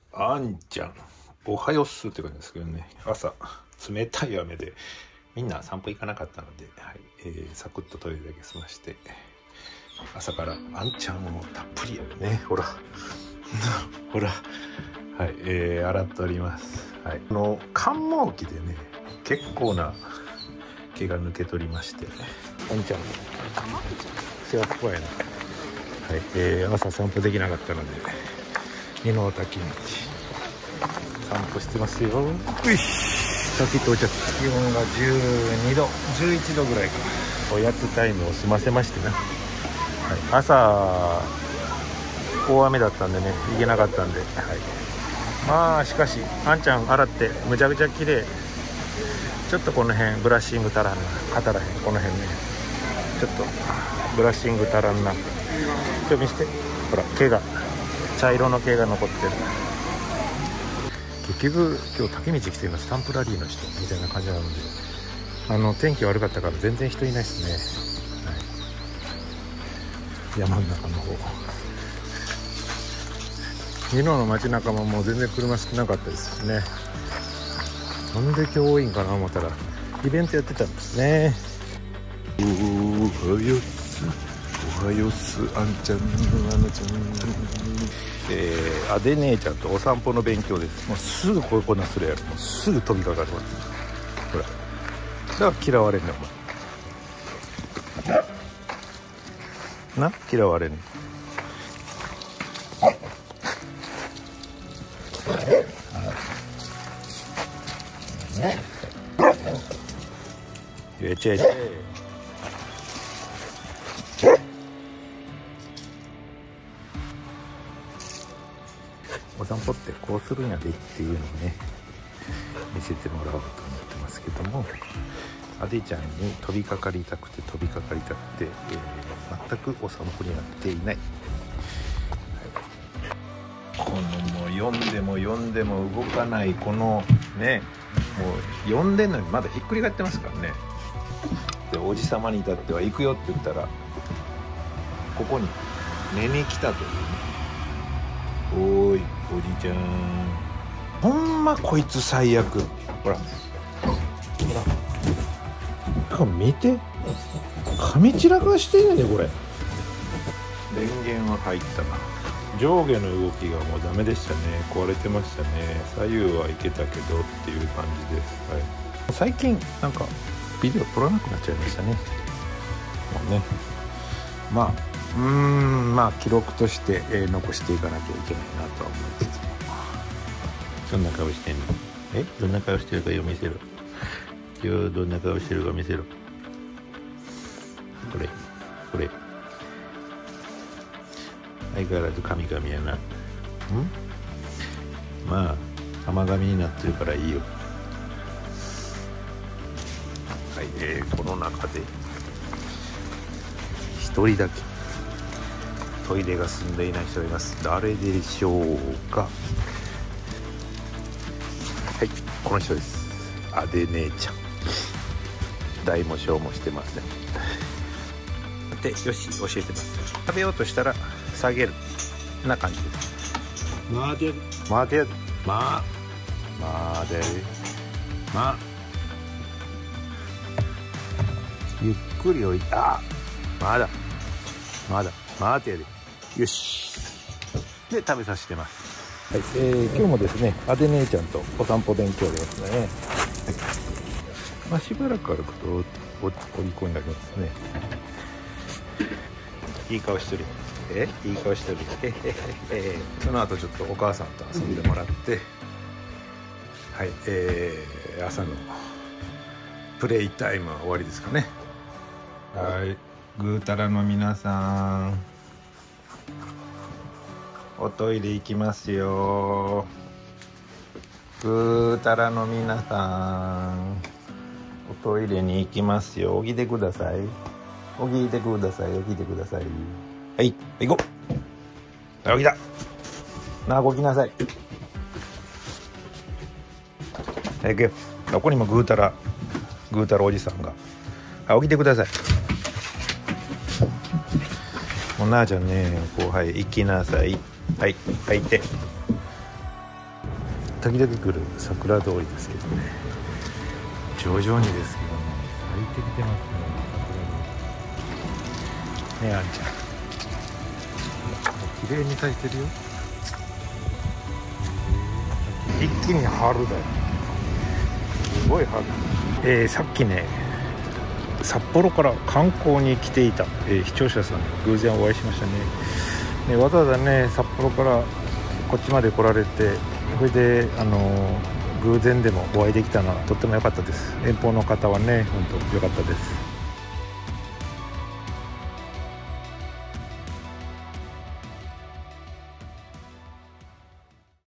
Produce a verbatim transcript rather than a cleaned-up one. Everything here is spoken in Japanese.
あんちゃんおはよっすって感じですけどね、朝冷たい雨でみんな散歩行かなかったので、はいえー、サクッとトイレだけ済まして、朝からあんちゃんをたっぷりやるね、ほらほらはい、えー、洗っております。はい、この寒毛期でね結構な毛が抜け取りまして、あんちゃん世話っぽいな。はい、えー、朝散歩できなかったので二の滝道散歩してますよ。うい滝到着。気温がじゅうにどじゅういちどぐらいか。おやつタイムを済ませましてな、はい、朝大雨だったんでね行けなかったんで、はい、まあしかしあんちゃん洗ってむちゃくちゃ綺麗。ちょっとこの辺ブラッシング足らんな、当たらへん。この辺ねちょっとブラッシング足らんな。ちょっと見せて、ほら毛が茶色の毛が残ってる。結局今日竹道来てるのスタンプラリーの人みたいな感じなので、あの天気悪かったから全然人いないですね、はい、山の中の方美濃の街中ももう全然車少なかったですね。なんで今日多いんかな思ったらイベントやってたんですね。おはよっすおはよっすあんちゃんあのちゃん、えー、アデ姉ちゃんとお散歩の勉強です。もうすぐこういうこんなするやろ。もうすぐ飛びかかるわ。ほらだから嫌われんねんお前な、嫌われんねん。えちえちえお散歩ってこうするんやでっていうのをね見せてもらおうと思ってますけども、アデちゃんに飛びかかりたくて飛びかかりたくて、えー、全くお散歩になっていない、はい、このもう読んでも読んでも動かないこのね、もう読んでんのにまだひっくり返ってますからね。でおじさまに至っては行くよって言ったらここに寝に来たというね。おーいおじちゃん、ほんまこいつ最悪。ほらほら見て噛み散らかしてるねこれ。電源は入ったな。上下の動きがもうダメでしたね。壊れてましたね。左右はいけたけどっていう感じです、はい、最近なんかビデオ撮らなくなっちゃいましたね。もうねまあうーんまあ記録として、えー、残していかなきゃいけないなとは思いつつも。どんな顔してんの？えどんな顔してるかよ見せろ。今日どんな顔してるか見せろ。これこれ相変わらず神々やな。んまあ甘噛みになってるからいいよ。はい、えー、この中で一人だけトイレが済んでいない人がいます。誰でしょうか。はい、この人です。アデ姉ちゃん。大も小もしてません。で、よし、教えてます。食べようとしたら下げる。こんな感じです。待て、待て、まあ、待て、まあ。ゆっくり置いて、あ、まだ、まだ、待てやで。よし。で、食べさせてます。はい、えー、今日もですね、アデ姉ちゃんとお散歩勉強ですね。はい、まあ、しばらく歩くとおり込んでありますね。いい顔してる。えいい顔してる。へへへへ。その後ちょっとお母さんと遊んでもらって、はい、えー、朝のプレイタイムは終わりですかね。はい、ぐーたらの皆さん、おトイレ行きますよ。ぐーたらの皆さん、おトイレに行きますよ。起きてください。起きてください。起きてください。はい、行こう。起きた。なあ、起きなさい。はい、行くよ。ここにもぐーたら、ぐーたらおじさんが。あ、起きてください。もうなあちゃんね、こう、はい、行きなさい。はい、吐いて。 時々来る桜通りですけどね、徐々にですけどね咲いてきてますね、桜通りね。あんちゃん綺麗に咲いてるよ。一気に春だよ、すごい春。えー、さっきね札幌から観光に来ていた、えー、視聴者さんに偶然お会いしましたね。ね、わざわざね札幌からこっちまで来られて、それであのー、偶然でもお会いできたのはとっても良かったです。遠方の方はね本当良かったです。